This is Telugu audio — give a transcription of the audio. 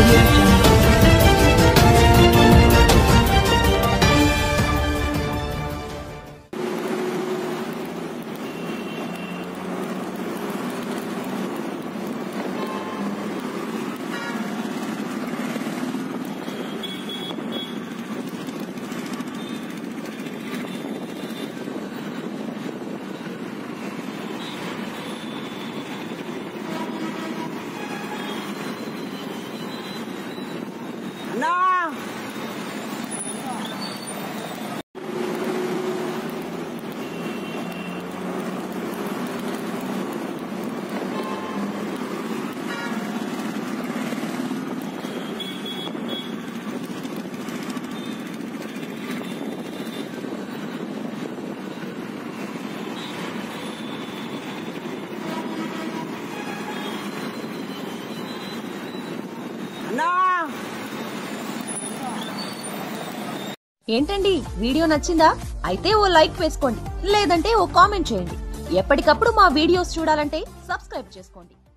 Audio Jungle. ఏంటండి వీడియో నచ్చిందా? అయితే ఓ లైక్ వేసుకోండి, లేదంటే ఓ కామెంట్ చేయండి. ఎప్పటికప్పుడు మా వీడియోస్ చూడాలంటే సబ్స్క్రైబ్ చేసుకోండి.